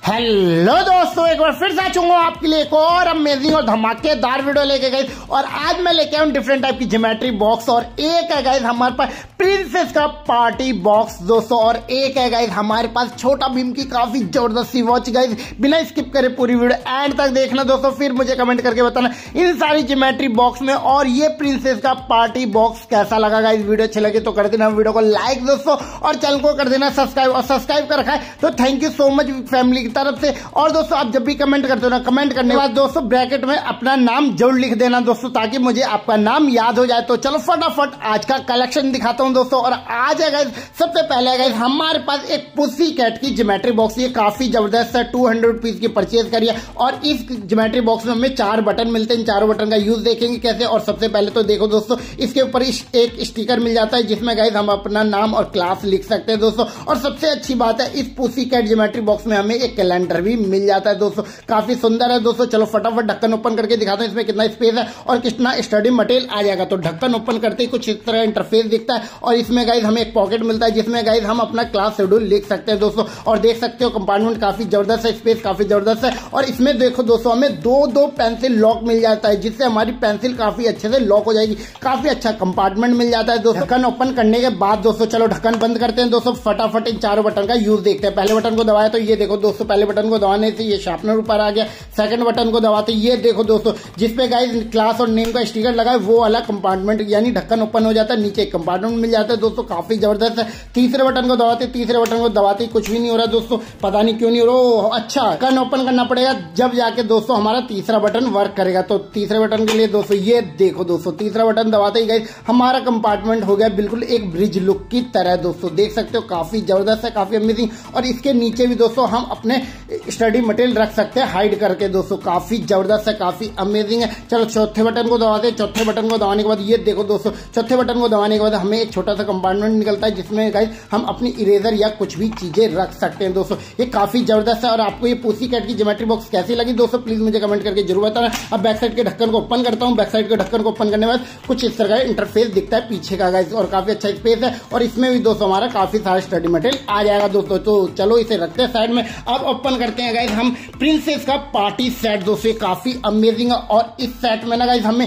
Hello दोस्तों, एक बार फिर से आ चुका हूं आपके लिए एक और अमेजिंग और धमाकेदार वीडियो लेके गए। और आज मैं लेके आऊं डिफरेंट टाइप की ज्योमेट्री बॉक्स। और एक है गाइस हमारे पास प्रिंसेस का पार्टी बॉक्स दोस्तों, और एक है गाइस हमारे पास छोटा भीम की काफी जबरदस्त सी वॉच। गाइस बिना स्किप करे पूरी वीडियो एंड तक देखना दोस्तों, फिर मुझे कमेंट करके बताना इन सारी ज्योमेट्री बॉक्स में और ये प्रिंसेस का पार्टी बॉक्स कैसा लगा। गाइस वीडियो अच्छी लगी तो कर देना वीडियो को लाइक दोस्तों, और चैनल को कर देना सब्सक्राइब। और सब्सक्राइब कर रखा है तो thank you so much family तरफ से। और दोस्तों आप जब भी कमेंट करते हो ना, कमेंट करने के बाद दोस्तों ब्रैकेट में अपना नाम जरूर लिख देना दोस्तों, ताकि मुझे आपका नाम याद हो जाए। तो चलो फटाफट आज का कलेक्शन दिखाता हूं दोस्तों। और आज है गाइस सबसे पहले गाइस हमारे पास एक पुसी कैट की ज्योमेट्री बॉक्स। ये काफी जबरदस्त है, 200 रुपीज की परचेज करिए। और इस ज्योमेट्री बॉक्स में हमें 4 बटन मिलते हैं। इन चारों बटन का यूज देखेंगे कैसे। और सबसे पहले तो देखो दोस्तों, इसके ऊपर एक स्टिकर मिल जाता है जिसमें गाइस हम अपना नाम और क्लास लिख सकते हैं दोस्तों। और सबसे अच्छी बात है, इस पुसी कैट ज्योमेट्री बॉक्स में हमें एक कैलेंडर भी मिल जाता है दोस्तों। काफी सुंदर है दोस्तों। चलो फटाफट ढक्कन ओपन करके दिखाता हूं इसमें कितना स्पेस है और कितना स्टडी मटेरियल आ जाएगा। तो ढक्कन ओपन करते ही कुछ इस तरह इंटरफेस दिखता है। और इसमें गाइस हमें एक पॉकेट मिलता है जिसमें गाइस हम अपना क्लास शेड्यूल लिख सकते हैं दोस्तों। और देख सकते हो कंपार्टमेंट काफी जबरदस्त है, स्पेस काफी जबरदस्त है। और इसमें देखो दोस्तों हमें दो पेंसिल लॉक मिल जाता है, जिससे हमारी पेंसिल काफी अच्छे से लॉक हो जाएगी। काफी अच्छा कंपार्टमेंट मिल जाता है दोस्तों। ढक्कन ओपन करने के बाद दोस्तों चलो ढक्कन बंद करते हैं दोस्तों। फटाफट इन चारों बटन का यूज देखते हैं। पहले बटन को दबाया तो ये देखो दोस्तों, पहले बटन को दबाने से ये शार्पनर ऊपर आ गया। सेकंड बटन को दबाते ये देखो दोस्तों, जिसपे गाइस क्लास और नेम का स्टिकर लगा है वो वाला कंपार्टमेंट यानी ढक्कन ओपन हो जाता है। नीचे एक कंपार्टमेंट मिल जाता है दोस्तों, काफी जबरदस्त है। तीसरे बटन को दबाते कुछ भी नहीं हो रहा दोस्तों, पता नहीं क्यों नहीं हो रहा। अच्छा ढक्कन ओपन करना पड़ेगा जब जाके दोस्तों हमारा तीसरा बटन वर्क करेगा। तो तीसरे बटन के लिए दोस्तों ये देखो दोस्तों, तीसरा बटन दबाते ही गाइस हमारा कंपार्टमेंट हो गया बिल्कुल एक ब्रिज लुक की तरह दोस्तों। देख सकते हो काफी जबरदस्त है, काफी अमेजिंग। और इसके नीचे भी दोस्तों हम अपने स्टडी मटेरियल रख सकते हैं हाइड करके दोस्तों। काफी जबरदस्त है, काफी अमेजिंग है। चलो चौथे बटन को दबाते हैं। चौथे बटन को दबाने के बाद ये देखो दोस्तों, चौथे बटन को दबाने के बाद हमें एक छोटा सा कंपार्टमेंट निकलता है जिसमें गाइस हम अपनी इरेजर या कुछ भी चीजें रख सकते हैं दोस्तों। ये काफी जबरदस्त है। और आपको ये पुसी कैट की ज्योमेट्री बॉक्स कैसी लगी दोस्तों, प्लीज मुझे कमेंट करके जरूर बताना। अब बैक साइड के ढक्कन को ओपन करता हूं। बैक साइड के ढक्कन को ओपन करने के बाद कुछ इस तरह का इंटरफेस दिखता है पीछे का गाइस, और काफी अच्छा स्पेस है। और इसमें भी दोस्तों हमारा काफी सारा स्टडी मटेरियल आ जाएगा दोस्तों। तो चलो इसे रखते हैं साइड में। अब ओपन करते हैं गाइस हम प्रिंसेस का पार्टी सेट दोस्तों। काफी अमेजिंग है। और इस सेट में ना गाइस हमें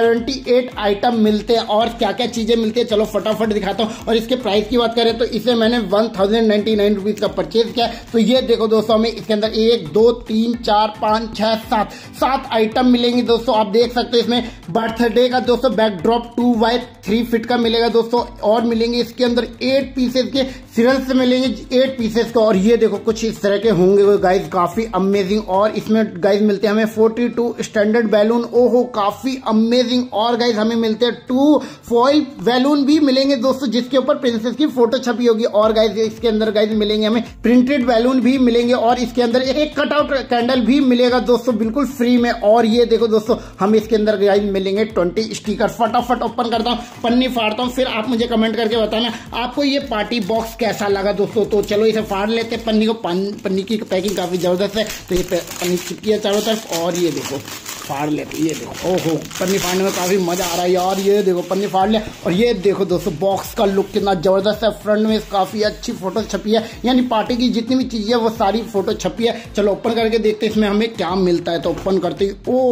78 आइटम मिलते हैं। और क्या क्या चीजें मिलती है चलो फटाफट दिखाता हूं। और इसके प्राइस की बात करें तो इसे मैंने 1099 रुपीज का परचेज किया। तो ये देखो दोस्तों, हमें इसके अंदर 1 2 3 4 5 6 7 आइटम मिलेंगे दोस्तों। आप देख सकते हो इसमें बर्थडे का दोस्तों बैकड्रॉप 2x3 फीट का मिलेगा दोस्तों। और मिलेंगे इसके अंदर 8 पीसेज के सीरियल्स मिलेंगे, 8 पीसेज का। और ये देखो कुछ इस तरह के होंगे गाइस, काफी अमेजिंग। और इसमें गाइस मिलते हैं हमें 42 स्टैंडर्ड बैलून, ओहो काफी अमेजिंग। और गाइस हमें मिलते हैं 2 फॉइल बैलून भी मिलेंगे दोस्तों, जिसके ऊपर प्रिंसेस की फोटो छपी होगी। और गाइस इसके अंदर गाइस मिलेंगे हमें प्रिंटेड बैलून भी मिलेंगे। और इसके अंदर एक कटआउट कैंडल भी मिलेगा दोस्तों बिल्कुल फ्री में। और ये देखो दोस्तों हम इसके अंदर गाइस मिलेंगे 20 स्टिकर। फटाफट ओपन करता हूं, पन्नी फाड़ता हूं, फिर आप मुझे कमेंट करके बताना आपको ये पार्टी बॉक्स कैसा लगा दोस्तों। तो चलो इसे फाड़ लेते हैं पन्नी को। पन्नी की पैकिंग काफी जबरदस्त है। तो ये पन्नी चिपकी है चारों तरफ। और ये देखो फाड़ लेते, ये देखो ओहो पन्नी फाड़ने में काफी मजा आ रहा है यार। ये देखो पन्नी फाड़ लिया। और ये देखो दोस्तों बॉक्स का लुक कितना जबरदस्त है। फ्रंट में काफी अच्छी फोटो छपी है, यानी पार्टी की जितनी भी चीजें वो सारी फोटो छपी है। चलो ओपन करके देखते हैं इसमें हमें क्या मिलता है। तो ओपन करते ही ओ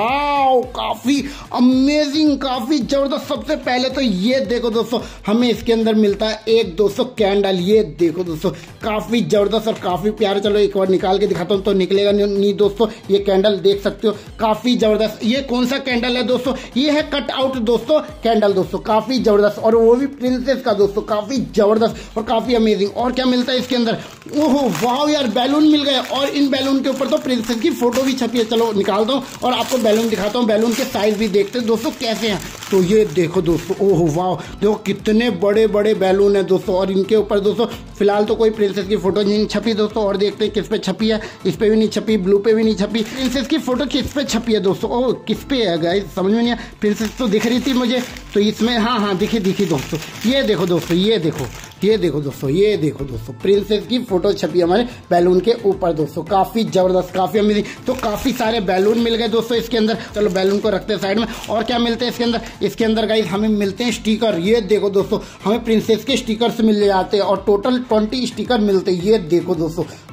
वाओ काफी अमेजिंग, काफी जबरदस्त। सबसे पहले तो ये देखो दोस्तों हमें इसके अंदर मिलता है एक दोस्तों कैंडल। ये देखो दोस्तों काफी जबरदस्त और काफी प्यारा। चलो एक बार निकाल के दिखाता हूं तो निकलेगा नहीं दोस्तों। ये कैंडल देख सकते हो काफी जबरदस्त। ये कौन सा कैंडल है दोस्तों, ये है कट आउट दोस्तों कैंडल दोस्तों, काफी जबरदस्त। और वो भी प्रिंसेस का दोस्तों, काफी जबरदस्त और काफी अमेजिंग। और क्या मिलता है इसके अंदर, ओहो वाह यार बैलून मिल गए। और इन बैलून के ऊपर तो प्रिंसेस की फोटो भी छपी है। चलो निकालता हूं और आपको बैलून दिखाता हूं। बैलून के साइज भी देखते हैं दोस्तों कैसे हैं। तो ये देखो दोस्तों, ओहो वाह देखो कितने बड़े बड़े बैलून है दोस्तों। और इनके ऊपर दोस्तों फिलहाल तो कोई प्रिंसेस की फोटो नहीं छपी दोस्तों। और देखते हैं किस पे छपी है। इस पे भी नहीं छपी, ब्लू पे भी नहीं छपी। प्रिंसेस की फोटो किस पे छपी है दोस्तों, ओह किस पे है गाइस समझ में नहीं आया। प्रिंसेस तो दिख रही थी मुझे, तो इसमें हाँ दिखी दोस्तों। ये देखो दोस्तों, ये देखो दोस्तों प्रिंसेस की फोटो छपी हमारे बैलून के ऊपर दोस्तों। काफी जबरदस्त, काफी अमेजिंग। तो काफी सारे बैलून मिल गए दोस्तों इसके अंदर। चलो बैलून को रखते हैं साइड में। और क्या मिलते हैं इसके अंदर, इसके अंदर गाइस हमें मिलते हैं स्टिकर। ये देखो दोस्तों हमें प्रिंसेस के स्टिकर्स मिल जाते हैं और टोटल 20 स्टिकर मिलते हैं। ये देखो दोस्तों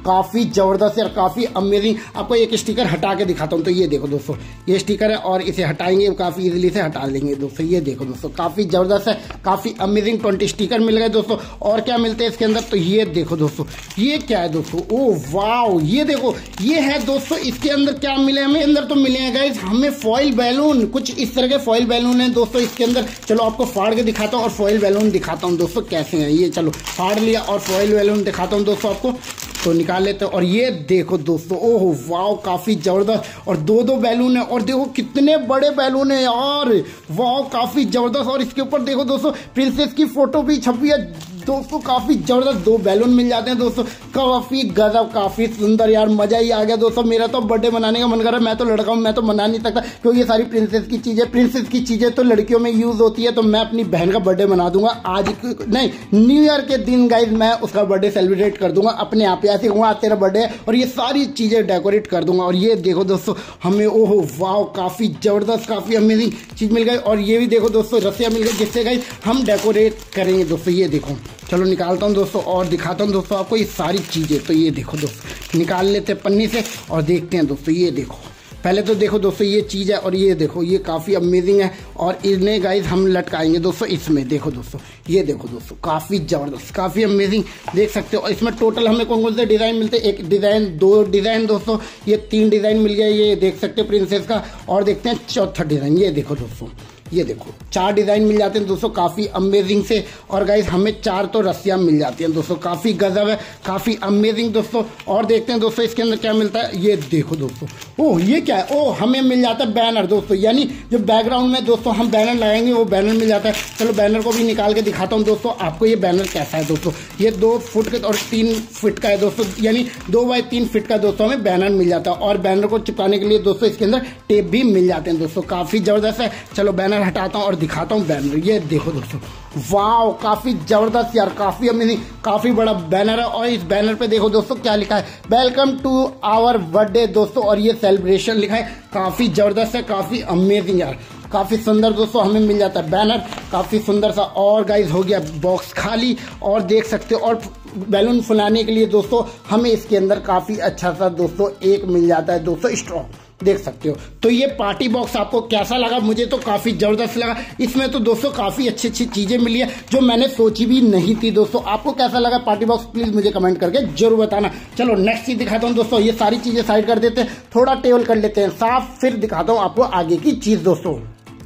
काफी जबरदस्त और काफी अमेजिंग। आपको एक स्टिकर हटा के दिखाता हूँ, तो ये देखो दोस्तों, ये स्टिकर है और इसे हटाएंगे काफी इजीली से हटा लेंगे दोस्तों। ये देखो दोस्तों, काफी जबरदस्त है, काफी अमेजिंग 20 स्टिकर मिल गए दोस्तों। और क्या मिलते हैं इसके अंदर, तो ये देखो दोस्तों, ये क्या है दोस्तों, ओ वाओ, ये देखो, ये है दोस्तों इसके अंदर क्या मिले हमें, अंदर तो मिले हैं गाइस हमें फॉइल बैलून, कुछ इस तरह के फॉइल बैलून है दोस्तों इसके अंदर। चलो आपको फाड़ के दिखाता हूँ और फॉइल बैलून दिखाता हूँ दोस्तों कैसे हैं ये। चलो फाड़ लिया और फॉइल बैलून दिखाता हूँ दोस्तों आपको, तो निकाल लेते हैं। और ये देखो दोस्तों, ओहो वाओ, काफी जबरदस्त, और दो बैलून है, और देखो कितने बड़े बैलून है यार, वाओ काफी जबरदस्त। और इसके ऊपर देखो दोस्तों प्रिंसेस की फोटो भी छपी है दोस्तों, काफी जबरदस्त 2 बैलून मिल जाते हैं दोस्तों, काफी गजब, काफी सुंदर यार, मजा ही आ गया दोस्तों। मेरा तो बर्थडे मनाने का मन कर रहा है, मैं तो लड़का हूं, मैं तो मना नहीं सकता क्योंकि ये सारी प्रिंसेस की चीजें तो लड़कियों में यूज होती है। तो मैं अपनी बहन का बर्थडे मना दूंगा आज, नहीं न्यू ईयर के दिन गाइज मैं उसका बर्थडे सेलिब्रेट कर दूंगा अपने आप ही, ऐसे कहूंगा आज तेरा बर्थडे है, और ये सारी चीजें डेकोरेट कर दूंगा। और ये देखो दोस्तों हमें, ओहो वाओ, काफी जबरदस्त, काफी अमेजिंग चीज मिल गई। और ये भी देखो दोस्तों रस्सियां मिल गई जिससे गाइज हम डेकोरेट करेंगे दोस्तों। ये देखो, चलो निकालता हूँ दोस्तों और दिखाता हूँ दोस्तों आपको ये सारी चीजें। तो ये देखो दोस्तों, निकाल लेते हैं पन्नी से और देखते हैं दोस्तों। ये देखो, पहले तो देखो दोस्तों ये चीज है, और ये देखो ये काफी अमेजिंग है, और इन्हें गाइज हम लटकाएंगे दोस्तों इसमें। देखो दोस्तों, ये देखो दोस्तों, काफी जबरदस्त, काफी अमेजिंग, देख सकते हो। और इसमें टोटल हमें कौन कौन से डिजाइन मिलते हैं, 1 डिजाइन, 2 डिजाइन दोस्तों, ये 3 डिजाइन मिल गया, ये देख सकते हो प्रिंसेस का। और देखते हैं चौथा डिजाइन, ये देखो दोस्तों, ये देखो 4 डिजाइन मिल जाते हैं दोस्तों, काफी अमेजिंग से। और गाइस हमें 4 तो रस्सियां मिल जाती हैं दोस्तों, काफी गजब है, काफी अमेजिंग दोस्तों। और देखते हैं दोस्तों इसके अंदर क्या मिलता है। ये देखो दोस्तों, ओह ये क्या है, ओह हमें मिल जाता है बैनर दोस्तों, यानी जो बैकग्राउंड में दोस्तों हम बैनर लगाएंगे वो बैनर मिल जाता है। चलो बैनर को भी निकाल के दिखाता हूँ दोस्तों आपको, ये बैनर कैसा है दोस्तों। ये 2 फुट का और 3 फीट का है दोस्तों, यानी 2 बाय 3 फीट का दोस्तों हमें बैनर मिल जाता है। और बैनर को चिपकाने के लिए दोस्तों इसके अंदर टेप भी मिल जाते हैं दोस्तों, काफी जबरदस्त है। चलो बैनर हटाता हूँ और दिखाता हूँ बैनर। ये देखो दोस्तों, वाओ काफी जबरदस्त यार, काफी अमेजिंग, काफी बड़ा बैनर है। और इस बैनर पे देखो दोस्तों क्या लिखा है, वेलकम टू आवर बर्थडे दोस्तों, और ये सेलिब्रेशन लिखा है, काफी जबरदस्त है, काफी अमेजिंग यार, काफी सुंदर दोस्तों हमें मिल जाता है बैनर, काफी सुंदर सा। और गाइस हो गया बॉक्स खाली, और देख सकते हो। और बैलून फुलाने के लिए दोस्तों हमें इसके अंदर काफी अच्छा सा दोस्तों एक मिल जाता है दोस्तों स्ट्रॉ, देख सकते हो। तो ये पार्टी बॉक्स आपको कैसा लगा, मुझे तो काफी जबरदस्त लगा। इसमें तो दोस्तों काफी अच्छी अच्छी चीजें मिली है जो मैंने सोची भी नहीं थी दोस्तों। आपको कैसा लगा पार्टी बॉक्स, प्लीज मुझे कमेंट करके जरूर बताना। चलो नेक्स्ट चीज दिखाता हूँ दोस्तों, ये सारी चीजें साइड कर देते हैं, थोड़ा टेबल कर लेते हैं साफ, फिर दिखाता हूँ आपको आगे की चीज दोस्तों।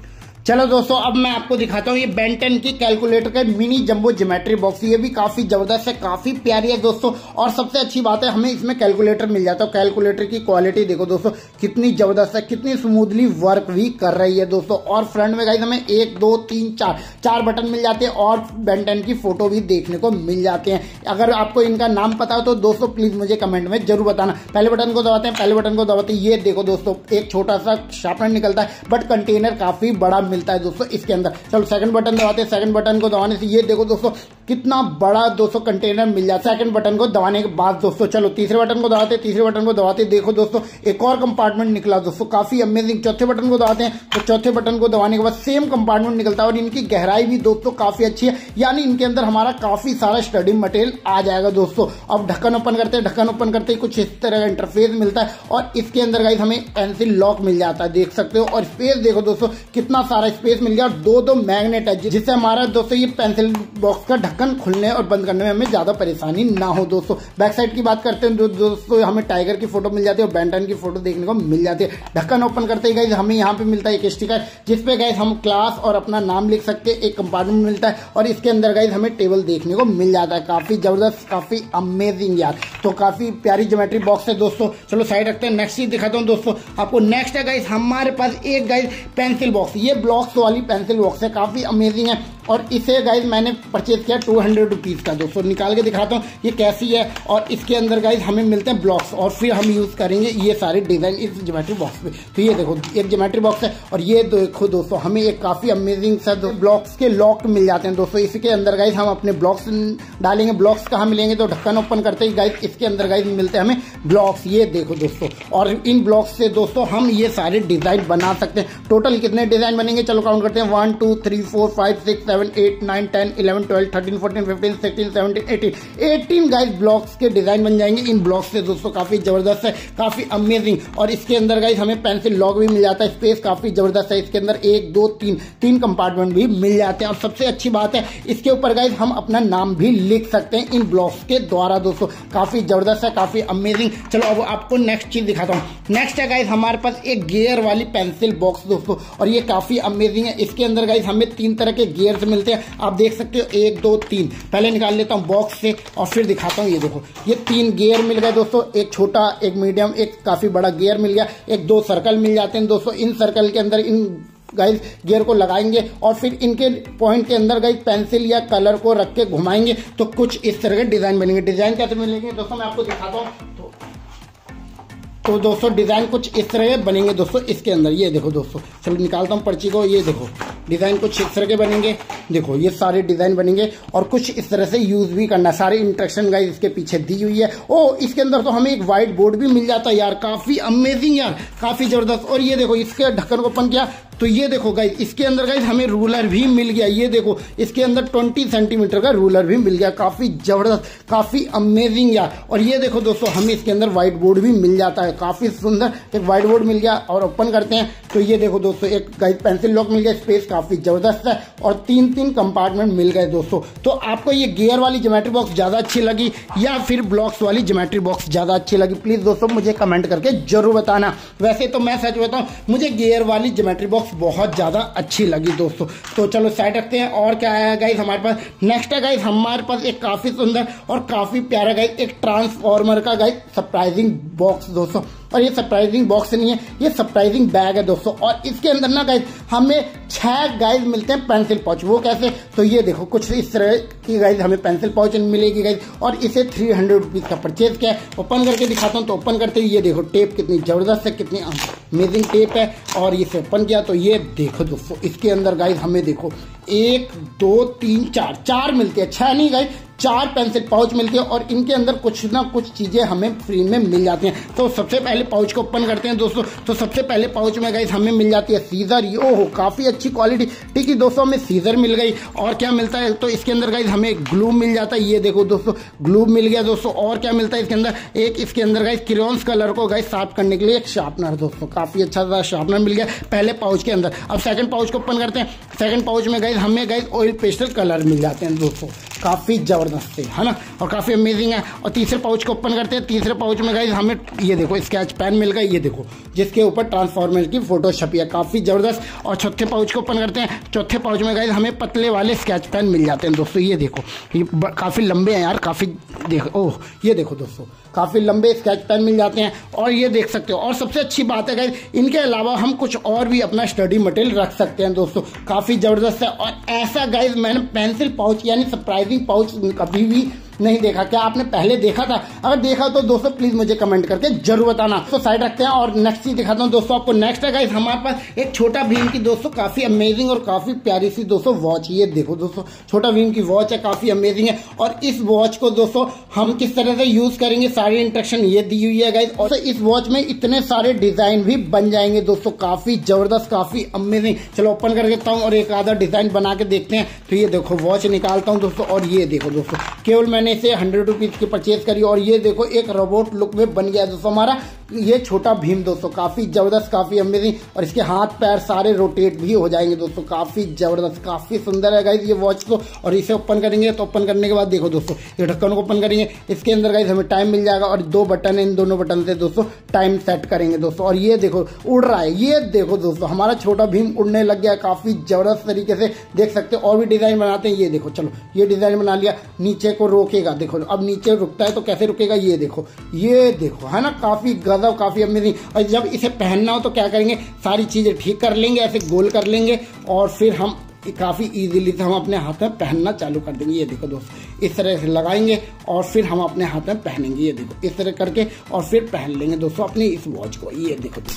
चलो दोस्तों अब मैं आपको दिखाता हूँ ये बेन 10 की कैलकुलेटर का मिनी जंबो ज्योमेट्री बॉक्स। ये भी काफी जबरदस्त है, काफी प्यारी है दोस्तों। और सबसे अच्छी बात है हमें इसमें कैलकुलेटर मिल जाता है। कैलकुलेटर की क्वालिटी देखो दोस्तों कितनी जबरदस्त है, कितनी स्मूथली वर्क भी कर रही है दोस्तों। और फ्रंट में गाइस हमें 1 2 3 4 बटन मिल जाते हैं, और बेन 10 की फोटो भी देखने को मिल जाते हैं। अगर आपको इनका नाम पता हो तो दोस्तों प्लीज मुझे कमेंट में जरूर बताना। पहले बटन को दबाते हैं, पहले बटन को दबाते ये देखो दोस्तों एक छोटा सा शार्पनर निकलता है, बट कंटेनर काफी बड़ा मिलता है दोस्तों इसके अंदर। चलो सेकंड बटन दबाते हैं, सेकंड बटन को दबाने से ये देखो दोस्तों कितना बड़ा दोस्तों कंटेनर मिल जाता है सेकंड बटन को दबाने के बाद दोस्तों। चलो तीसरे बटन को दबाते, तीसरे बटन को दबाते देखो दोस्तों एक और कंपार्टमेंट निकला दोस्तों, काफी अमेजिंग। चौथे बटन को दबाते हैं तो चौथे बटन को दबाने के बाद सेम कंपार्टमेंट निकलता है, और इनकी गहराई भी दोस्तों काफी अच्छी है, यानी इनके अंदर हमारा काफी सारा स्टडी मटेरियल आ जाएगा दोस्तों। अब ढक्कन ओपन करते हैं, ढक्कन ओपन करते ही कुछ इस तरह का इंटरफेस मिलता है, और इसके अंदर गाइस हमें पेंसिल लॉक मिल जाता है, देख सकते हो। और स्पेस देखो दोस्तों कितना सारा स्पेस मिल गया, और दो मैग्नेट है जिससे हमारा दोस्तों ये पेंसिल बॉक्स का ढक्कन खुलने और बंद करने में हमें ज्यादा परेशानी ना हो दोस्तों। बैक साइड की बात करते हैं दोस्तों हमें टाइगर की फोटो मिल जाती है और बेन 10 की फोटो देखने को मिल जाती है। ढक्कन ओपन करते ही गाइस हमें यहाँ पे मिलता है एक स्टिकर जिसपे गाइस हम क्लास और अपना नाम लिख सकते हैं, एक कंपार्टमेंट मिलता है, और इसके अंदर गाइस हमें टेबल देखने को मिल जाता है। काफी जबरदस्त, काफी अमेजिंग यार, तो काफी प्यारी ज्योमेट्री बॉक्स है दोस्तों। चलो साइड रखते हैं, नेक्स्ट चीज दिखाता हूँ दोस्तों आपको। नेक्स्ट है गाइस हमारे पास एक गाइस पेंसिल बॉक्स, ये ब्लॉक्स वाली पेंसिल बॉक्स है, काफी अमेजिंग है, और इसे गाइस मैंने परचेज किया 200 रुपीज का दोस्तों। निकाल के दिखाता हूँ ये कैसी है, और इसके अंदर गाइस हमें मिलते हैं ब्लॉक्स, और फिर हम यूज करेंगे ये सारे डिजाइन इस ज्योमेट्री बॉक्स पे। तो ये देखो एक ज्योमेट्री बॉक्स है, और ये देखो दोस्तों हमें एक काफी अमेजिंग सा ब्लॉक्स के लॉक मिल जाते हैं दोस्तों। इसके अंदर गाइस हम अपने ब्लॉक्स डालेंगे। ब्लॉक्स कहाँ मिलेंगे, तो ढक्कन ओपन करते ही गाइस इसके अंदर गाइस मिलते हैं हमें ब्लॉक्स, ये देखो दोस्तों। और इन ब्लॉक्स से दोस्तों हम ये सारे डिजाइन बना सकते हैं। टोटल कितने डिजाइन बनेंगे, चलो काउंट करते हैं, 1 2 3 4 5 6 7 7 8 9 10 11 12 13 14 15 16 17 18 गाइस ब्लॉक्स के डिजाइन बन जाएंगे इन ब्लॉक्स से दोस्तों। काफी जबरदस्त है, काफी अमेजिंग। और इसके अंदर गाइस हमें पेंसिल लॉक भी मिल जाता है, स्पेस काफी जबरदस्त है। इसके अंदर 1 2 3 कंपार्टमेंट भी मिल जाते हैं। और सबसे अच्छी बात है इसके ऊपर गाइस हम अपना नाम भी लिख सकते हैं इन ब्लॉक्स के द्वारा दोस्तों। काफी जबरदस्त है, काफी अमेजिंग। चलो अब आपको नेक्स्ट चीज दिखाता हूँ। नेक्स्ट है गाइस हमारे पास एक गियर वाली पेंसिल बॉक्स दोस्तों, और ये काफी अमेजिंग है। इसके अंदर गाइस हमें 3 तरह के गियर्स मिलते हैं, आप देख सकते हो 1 2 3। पहले निकाल लेता हूँ बॉक्स से और फिर दिखाता हूँ। ये देखो ये 3 गियर मिल गए दोस्तों, एक छोटा, एक मीडियम, एक काफी बड़ा गियर मिल गया। एक 2 सर्कल मिल जाते हैं दोस्तों। इन सर्कल के अंदर इन गाइस गियर को लगाएंगे और फिर इनके पॉइंट के अंदर गाइस पेंसिल या कलर को रख के घुमाएंगे तो कुछ इस तरह के डिजाइन बनेंगे। डिजाइन कैसे मिलेंगे दोस्तों मैं आपको दिखाता हूँ। तो दोस्तों डिजाइन कुछ इस तरह के बनेंगे दोस्तों इसके अंदर। ये देखो दोस्तों, चलो निकालता हूँ पर्ची को। ये देखो डिजाइन कुछ इस तरह के बनेंगे। देखो ये सारे डिजाइन बनेंगे और कुछ इस तरह से यूज भी करना। सारे इंस्ट्रक्शन गाइस इसके पीछे दी हुई है। ओ इसके अंदर तो हमें एक व्हाइट बोर्ड भी मिल जाता है यार, काफी अमेजिंग यार, काफी जबरदस्त। और ये देखो इसके ढक्कन को ओपन किया तो ये देखो गाइस इसके अंदर गाइस हमें रूलर भी मिल गया। ये देखो इसके अंदर 20 सेंटीमीटर का रूलर भी मिल गया, काफी जबरदस्त, काफी अमेजिंग यार। और ये देखो दोस्तों हमें इसके अंदर व्हाइट बोर्ड भी मिल जाता है, काफी सुंदर एक व्हाइट बोर्ड मिल गया। और ओपन करते हैं तो ये देखो दोस्तों एक गाइस पेंसिल लॉक मिल गया, स्पेस काफी जबरदस्त है और 3 कंपार्टमेंट मिल गए दोस्तों। तो आपको ये गियर वाली ज्योमेट्री बॉक्स ज्यादा अच्छी लगी या फिर ब्लॉक्स वाली ज्योमेट्री बॉक्स ज्यादा अच्छी लगी, प्लीज दोस्तों मुझे कमेंट करके जरूर बताना। वैसे तो मैं सच बताऊं मुझे गियर वाली ज्योमेट्री बॉक्स बहुत ज्यादा अच्छी लगी दोस्तों। तो चलो साइड रखते हैं। और क्या है गाइस हमारे पास नेक्स्ट है गाइस हमारे पास एक काफी सुंदर और काफी प्यारा गाइस एक ट्रांसफॉर्मर का गाइस सरप्राइजिंग बॉक्स दोस्तों। और ये सरप्राइजिंग बॉक्स नहीं है, ये सरप्राइजिंग बैग है दोस्तों। और इसके अंदर ना गाइस हमें 6 गाइस मिलते हैं पेंसिल पाउच। वो कैसे, तो ये देखो कुछ इस तरह की गाइस हमें पेंसिल पाउच मिलेगी गाइस। और इसे 300 रुपीज का परचेज किया है। ओपन करके दिखाता हूँ। तो ओपन करते ही ये देखो टेप कितनी जबरदस्त है, कितनी अमेजिंग टेप है। और इसे ओपन किया तो ये देखो दोस्तों इसके अंदर गाइस हमें देखो 1 2 3 4 मिलती है, 6 नहीं गाइस 4 पेंसिल पाउच मिलती है। और इनके अंदर कुछ ना कुछ चीजें हमें फ्री में मिल जाती हैं। तो सबसे पहले पाउच को ओपन करते हैं दोस्तों। तो सबसे पहले पाउच में गाइस हमें मिल जाती है सीजर। ओहो काफी अच्छी क्वालिटी, ठीक है दोस्तों हमें सीजर मिल गई। और क्या मिलता है तो इसके अंदर गाइस हमें ग्लू मिल जाता है। ये देखो दोस्तों ग्लू मिल गया दोस्तों। और क्या मिलता है इसके अंदर, एक इसके अंदर गाइस क्रेयॉन्स कलर को गाइस साफ करने के लिए एक शार्पनर दोस्तों, काफी अच्छा सा शार्पनर मिल गया पहले पाउच के अंदर। अब सेकंड पाउच को ओपन करते हैं। सेकंड पाउच में गाइस हमें गाइस ऑयल पेस्टल कलर मिल जाते हैं दोस्तों, काफी जबरदस्त है ना और काफी अमेजिंग है। और तीसरे पाउच को ओपन करते हैं। तीसरे पाउच में गाइस हमें ये देखो स्केच पेन मिल गया, ये देखो जिसके ऊपर ट्रांसफॉर्मर की फोटो छपी है, काफी जबरदस्त। और चौथे पाउच को ओपन करते हैं। चौथे पाउच में गाइस हमें पतले वाले स्केच पेन मिल जाते हैं दोस्तों। ये देखो ये काफी लंबे हैं यार, काफी देखो ओह ये देखो दोस्तों काफी लंबे स्केच पेन मिल जाते हैं। और ये देख सकते हो। और सबसे अच्छी बात है गाइस इनके अलावा हम कुछ और भी अपना स्टडी मटेरियल रख सकते हैं दोस्तों, काफी जबरदस्त है। और ऐसा गाइस मैंने पेंसिल पाउच यानी सरप्राइजिंग पाउच कभी भी नहीं देखा। क्या आपने पहले देखा था? अगर देखा तो दोस्तों प्लीज मुझे कमेंट करके जरूर बताना। तो साइड रखते हैं और नेक्स्ट चीज दिखाता हूँ दोस्तों आपको। नेक्स्ट है गाइस हमारे पास एक छोटा भीम की दोस्तों काफी अमेजिंग और काफी प्यारी सी दोस्तों वॉच। ये देखो दोस्तों छोटा भीम की वॉच है, काफी अमेजिंग है। और इस वॉच को दोस्तों हम किस तरह से यूज करेंगे सारी इंस्ट्रक्शन ये दी हुई है गाइस। और इस वॉच में इतने सारे डिजाइन भी बन जाएंगे दोस्तों, काफी जबरदस्त, काफी अमेजिंग। चलो ओपन कर देता हूँ और एक आधा डिजाइन बना के देखते हैं। तो ये देखो वॉच निकालता हूँ दोस्तों। और ये देखो दोस्तों केवल मैंने इसे 100 रुपीज की परचेज करी। और ये देखो एक रोबोट लुक में बन गया दोस्तों हमारा ये छोटा भीम दोस्तों, काफी जबरदस्त, काफी अमेजिंग। और इसके हाथ पैर सारे रोटेट भी हो जाएंगे दोस्तों, काफी जबरदस्त, काफी सुंदर है गाइस ये वॉच तो। और इसे ओपन करेंगे तो ओपन करने के बाद देखो दोस्तों ये ढक्कन को ओपन करेंगे, इसके अंदर गाइस हमें टाइम मिल जाएगा। और 2 बटन है, इन दोनों बटन से दोस्तों टाइम सेट करेंगे दोस्तों। और ये देखो उड़ रहा है, ये देखो दोस्तों हमारा छोटा भीम उड़ने लग गया, काफी जबरदस्त तरीके से देख सकते हो। और भी डिजाइन बनाते हैं। ये देखो चलो ये डिजाइन बना लिया, नीचे को रोकेगा, देखो अब नीचे रुकता है तो कैसे रुकेगा, ये देखो है ना, काफी गजब, काफी अमेजिंग। और जब इसे पहनना हो तो क्या करेंगे, सारी चीजें ठीक कर लेंगे, ऐसे गोल कर लेंगे और फिर हम काफी इजीली से हम अपने हाथ में पहनना चालू कर देंगे। ये देखो दोस्तों इस तरह से लगाएंगे और फिर हम अपने हाथ में पहनेंगे। ये देखो इस तरह करके और फिर पहन लेंगे दोस्तों अपनी इस वॉच को। ये देखो दोस्तों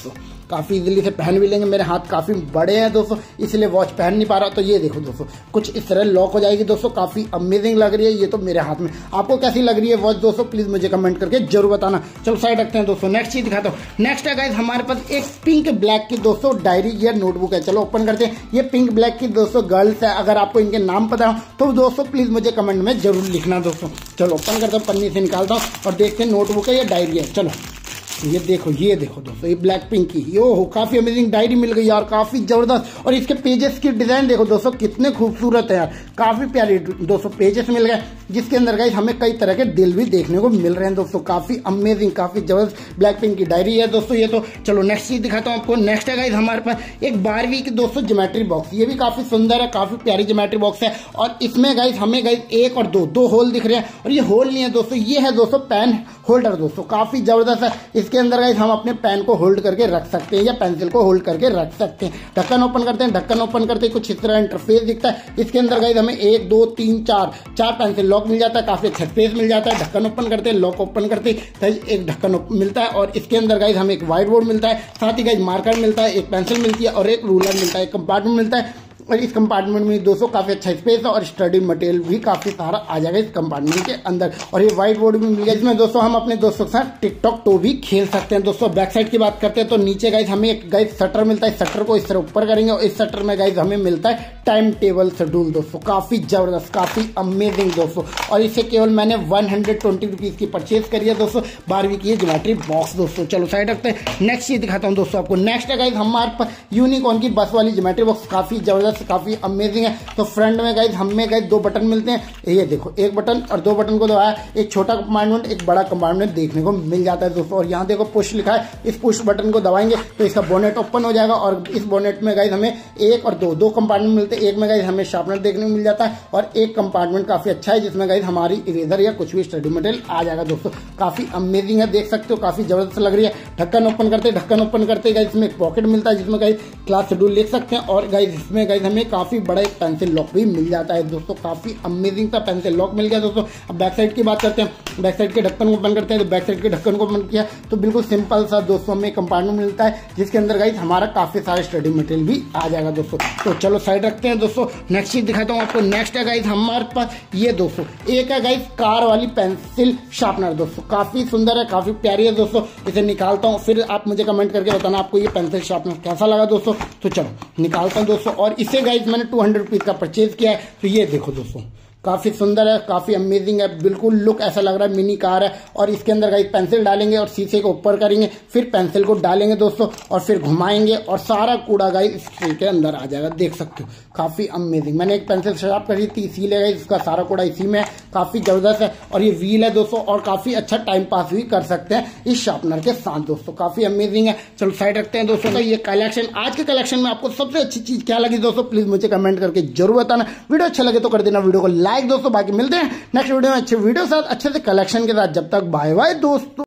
काफी इजीली से पहन भी लेंगे। मेरे हाथ काफी बड़े हैं दोस्तों, इसलिए वॉच पहन नहीं पा रहा। तो ये देखो दोस्तों, कुछ इस तरह लॉक हो जाएगी दोस्तों, काफी अमेजिंग लग रही है ये तो मेरे हाथ में। आपको कैसी लग रही है वॉच दोस्तों, प्लीज मुझे कमेंट करके जरूर बताना। चलो साइड रखते हैं दोस्तों, नेक्स्ट चीज दिखाता हूँ। नेक्स्ट है गाइस हमारे पास एक पिंक ब्लैक की दोस्तों डायरी या नोटबुक है। चलो ओपन करते हैं। ये पिंक ब्लैक की दोस्तों गर्ल्स है, अगर आपको इनके नाम पता हो तो दोस्तों प्लीज मुझे कमेंट में जरूर लिखना दोस्तों। चलो ओपन करते हैं, पन्नी से निकालता हूँ और देखते हैं नोटबुक है या डायरी है। चलो ये देखो दोस्तों, ये ब्लैक पिंक की, यो हो काफी अमेजिंग डायरी मिल गई यार, काफी जबरदस्त। और इसके पेजेस की डिजाइन देखो दोस्तों कितने खूबसूरत है यार, काफी प्यारी दोस्तों पेजेस मिल गए, जिसके अंदर गाइस हमें कई तरह के दिल भी देखने को मिल रहे हैं दोस्तों। काफी अमेजिंग, काफी जबरदस्त ब्लैक पिंक की डायरी है दोस्तों ये तो। चलो नेक्स्ट चीज दिखाता हूँ आपको। नेक्स्ट है गाइस हमारे पास एक 12वीं की दोस्तों ज्योमेट्री बॉक्स। ये भी काफी सुंदर है, काफी प्यारी ज्योमेट्री बॉक्स है। और इसमें गाइस हमें गाइस एक और दो होल दिख रहे हैं, और ये होल नहीं है दोस्तों, ये है दोस्तों पेन होल्डर दोस्तों, काफी जबरदस्त है। इसके अंदर गाइस हम अपने पेन को होल्ड करके रख सकते हैं या पेंसिल को होल्ड करके रख सकते हैं। ढक्कन ओपन करते हैं, ढक्कन ओपन करते कुछ इस तरह इंटरफेस दिखता है। इसके अंदर गाइस हमें 1 2 3 4 पेंसिल लॉक मिल जाता है, काफी अच्छा स्पेस मिल जाता है। ढक्कन ओपन करते हैं, लॉक ओपन करते एक ढक्कन मिलता है, और इसके अंदर गाइस हमें एक व्हाइट बोर्ड मिलता है, साथ ही गाइस मार्कर मिलता है, एक पेंसिल मिलती है और एक रूलर मिलता है, एक कंपार्टमेंट मिलता है। और इस कंपार्टमेंट में दोस्तों काफी अच्छा स्पेस है और स्टडी मटेरियल भी काफी सारा आ जाएगा इस कंपार्टमेंट के अंदर। और ये व्हाइट बोर्ड भी मिल गया, इसमें दोस्तों हम अपने दोस्तों के साथ टिकटॉक तो भी खेल सकते हैं दोस्तों। बैक साइड की बात करते हैं तो नीचे गाइस हमें एक गाइस शटर मिलता है, शटर को इस तरह ऊपर करेंगे और इस शटर में गाइस हमें मिलता है टाइम टेबल शेड्यूल दोस्तों, काफी जबरदस्त, काफी अमेजिंग दोस्तों। और इसे केवल मैंने 120 रुपीज की परचेज करी है दोस्तों, 12वीं की ज्योमेट्री बॉक्स दोस्तों। चलो साइड रखते हैं, नेक्स्ट चीज दिखाता हूँ दोस्तों आपको। नेक्स्ट है गाइस हमारे पास यूनिकॉर्न की बस वाली ज्योमेट्री बॉक्स, काफी जबरदस्त, काफी अमेजिंग है। तो फ्रंट में गाइस हमें गाइस 2 बटन मिलते हैं, ये देखो 1 बटन और 2 बटन को दबाया, एक छोटा कंपार्टमेंट एक बड़ा कंपार्टमेंट देखने को मिल जाता है दोस्तों। और यहाँ देखो पुश लिखा है, इस पुश बटन को दबाएंगे तो इसका बोनेट ओपन हो जाएगा, और इस बोनेट में गाइस हमें 1 और 2 कंपार्टमेंट मिलते हैं। एक में गाइस हमें शार्पनर देखने को मिल जाता है, और एक कंपार्टमेंट काफी अच्छा है जिसमें गाइस हमारी इरेजर या कुछ भी स्टडी मटेरियल आ जाएगा दोस्तों। काफी अमेजिंग है, देख सकते हो काफी जबरदस्त लग रही है। ढक्कन ओपन करते गाइस इसमें एक पॉकेट मिलता है जिसमें गाइस क्लास शेड्यूल लिख सकते हैं, और गाइस इसमें गाइस हमें काफी बड़ा एक पेंसिल लॉक भी मिल जाता है दोस्तों, काफी अमेजिंग सा पेंसिल लॉक मिल गया दोस्तों। अब बैक साइड की बात करते हैं, बैक साइड के ढक्कन को ओपन करते हैं तो बैक साइड के ढक्कन को ओपन किया तो बिल्कुल सिंपल सा दोस्तों हमें कंपार्टमेंट मिलता है, जिसके अंदर गाइस हमारा काफी सारा स्टडी मटेरियल भी आ जाएगा दोस्तों। तो चलो साइड रखते हैं दोस्तों, नेक्स्ट चीज दिखाता हूँ आपको। नेक्स्ट है गाइस हमारे पास ये दोस्तों एक है गाइस कार वाली पेंसिल शार्पनर दोस्तों, काफी सुंदर है, काफी प्यारी है दोस्तों। इसे निकालता हूँ, फिर आप मुझे कमेंट करके बताना आपको ये पेंसिल शार्पनर कैसा लगा दोस्तों। तो चलो निकालता हूँ दोस्तों, और इसे गाइस मैंने 200 रुपीज का परचेज किया है। तो ये देखो दोस्तों काफी सुंदर है, काफी अमेजिंग है, बिल्कुल लुक ऐसा लग रहा है मिनी कार है। और इसके अंदर गाइस पेंसिल डालेंगे और शीशे को ऊपर करेंगे, फिर पेंसिल को डालेंगे दोस्तों और फिर घुमाएंगे और सारा कूड़ा गाइस इस ट्रे के अंदर आ जाएगा, देख सकते हो काफी अमेजिंग। मैंने एक पेंसिल शार्प करी थी इसीलिए गाइस इसका सारा कूड़ा इसी में है, काफी जबरदस्त है। और ये व्हील है दोस्तों, और काफी अच्छा टाइम पास भी कर सकते हैं इस शार्पनर के साथ दोस्तों, काफी अमेजिंग है। चलो साइड रखते हैं दोस्तों का ये कलेक्शन। आज के कलेक्शन में आपको सबसे अच्छी चीज क्या लगी दोस्तों, प्लीज मुझे कमेंट करके जरूर बताना। वीडियो अच्छा लगे तो कर देना वीडियो को लाइक दोस्तों। बाकी मिलते हैं नेक्स्ट वीडियो में अच्छे वीडियो साथ, अच्छे से कलेक्शन के साथ। जब तक बाय बाय दोस्तों।